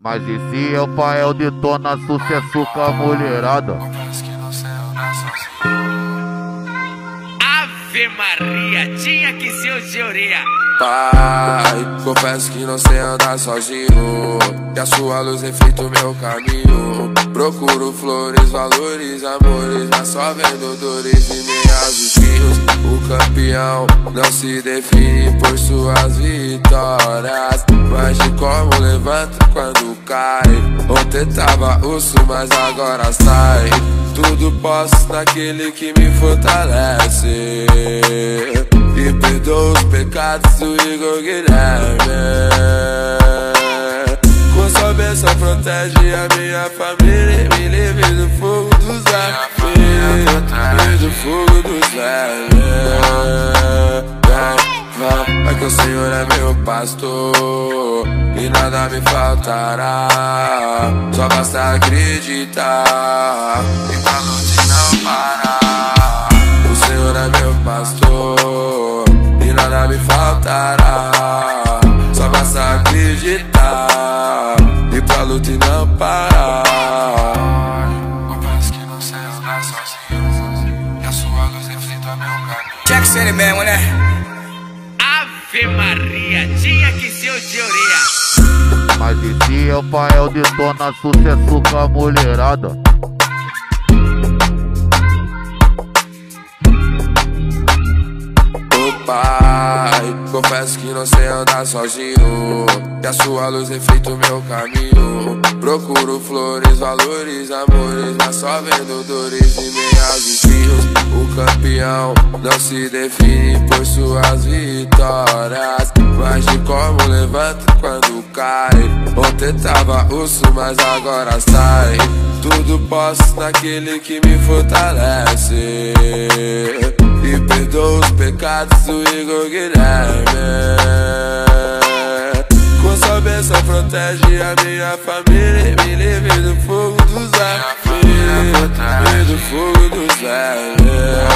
Mas esse é o Fael detona sucesso com a mulherada. Ave Maria, tinha que ser o Georia. Pai, confesso que não sei andar sozinho, e a sua luz reflita o meu caminho. Procuro flores, valores, amores, mas só vendo dores e meias espinhos. O campeão não se define por suas vitórias, mas de como levanta quando cai. Ontem tava osso, mas agora sai. Tudo posso naquele que me fortalece e perdoa os pecados do Igor Guilherme. Com sua bênção protege a minha família e me livre do fogo dos velhos, do fogo dos velhos. É que o Senhor é meu pastor e nada me faltará. Só basta acreditar e pra luta não parar. O Senhor é meu pastor e nada me faltará. Só basta acreditar e pra luta não parar. Confesso que não sei andar sozinho, e a sua luz reflita meu caminho. Tinha que ser ele mesmo, né? Ave Maria, tinha que ser o Georia. Mas esse é o Fael detona sucesso com a mulherada. Pai, confesso que não sei andar sozinho, e a sua luz reflita o meu caminho. Procuro flores, valores, amores, mas só vendo dores e meias espinhos. O campeão não se define por suas vitórias, mas de como levanta quando cai. Ontem tava osso, mas agora sai. Tudo posso naquele que me fortalece e perdoa os pecados do Igor Guilherme. Com sua bênção protege a minha família e me livre do fogo dos velhos, do fogo dos velhos.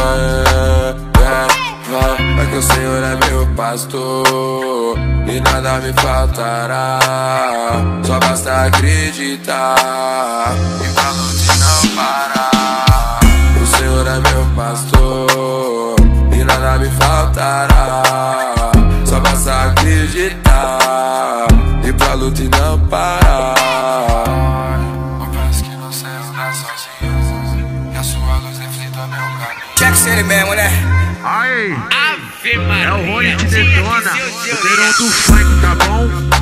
É que o Senhor é meu pastor e nada me faltará. Só basta acreditar e pra luta não parar. O Senhor é meu pastor e nada me faltará. Só basta acreditar e pra luta não parar. Confesso que não sei andar sozinho, e a sua luz reflita meu caminho. Tinha que ser ele mesmo, né? Aí, Ave Maria, é o Rony que tinha que detona, ser o o verão do funk, tá bom?